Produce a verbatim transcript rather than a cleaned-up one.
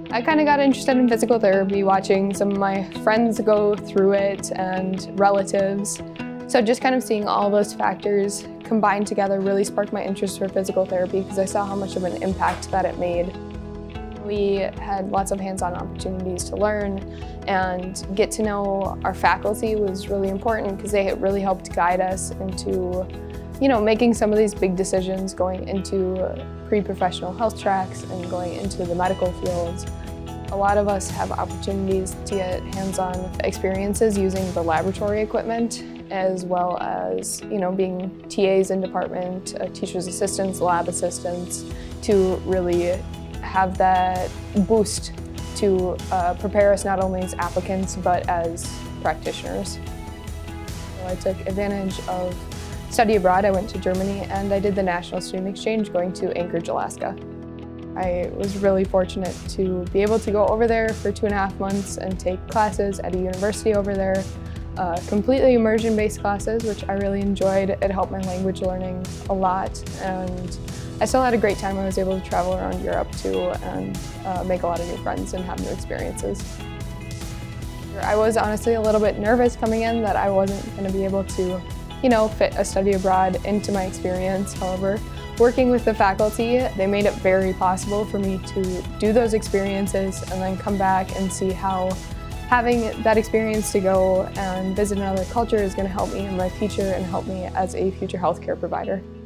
I kind of got interested in physical therapy watching some of my friends go through it and relatives. So just kind of seeing all those factors combined together really sparked my interest for physical therapy because I saw how much of an impact that it made. We had lots of hands-on opportunities to learn, and get to know our faculty was really important because they really helped guide us into, you know, making some of these big decisions, going into pre-professional health tracks and going into the medical fields. A lot of us have opportunities to get hands-on experiences using the laboratory equipment, as well as, you know, being T As in department, uh, teacher's assistants, lab assistants, to really have that boost to uh, prepare us not only as applicants but as practitioners. So I took advantage of study abroad. I went to Germany and I did the National Student Exchange going to Anchorage, Alaska. I was really fortunate to be able to go over there for two and a half months and take classes at a university over there, uh, completely immersion-based classes, which I really enjoyed. It helped my language learning a lot, and I still had a great time. I was able to travel around Europe too and uh, make a lot of new friends and have new experiences. I was honestly a little bit nervous coming in that I wasn't going to be able to, you know, fit a study abroad into my experience. However, working with the faculty, they made it very possible for me to do those experiences and then come back and see how having that experience to go and visit another culture is going to help me in my future and help me as a future healthcare provider.